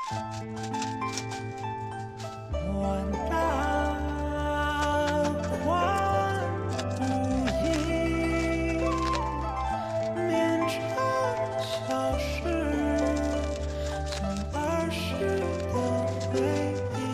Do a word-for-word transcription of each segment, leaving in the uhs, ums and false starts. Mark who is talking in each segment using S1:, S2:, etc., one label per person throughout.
S1: 万大宽无垠，绵长消失，像儿时的回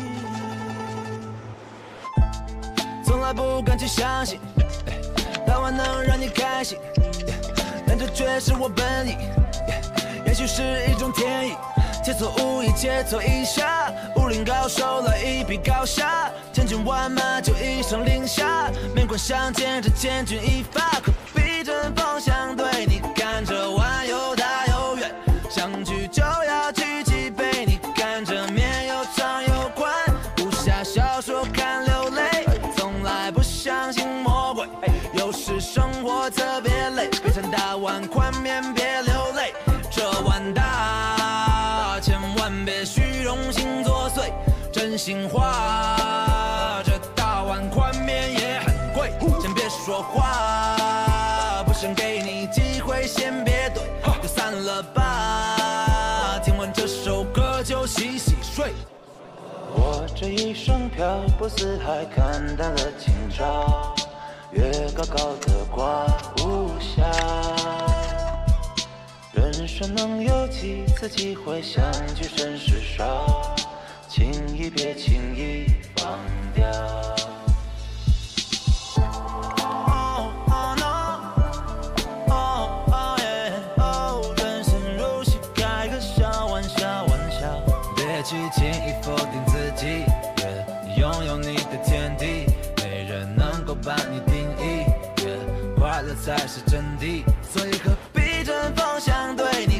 S1: 忆。从来不敢去相信，早晚能让你开心，但这却是我本意，也许是一种天意。切磋武艺，切磋一下，武林高手来一匹高下，千军万马就一声令下，面馆相见这千钧一发，可逼真方向对你看着弯又大又远，相聚就要举起杯，你看着面又长又宽，武侠小说看流泪，从来不相信魔鬼，有时生活特别累，别尝大碗宽面别流泪，这碗大千万别虚荣心作祟，真心话，这大碗宽面也很贵，先别说话，不想给你机会，先别怼，就散了吧，听完这首歌就洗洗睡。我这一生漂泊四海，看淡了今朝，月高高的挂无暇，人生能有几次机会相聚，甚是少，轻易别轻易放掉。哦哦 no， 哦哦耶哦，人生如戏，开个小玩笑玩笑，别去轻易否定自己，你拥有你的天地，没人能够把你定义，快乐才是真谛，所以何必针锋相对？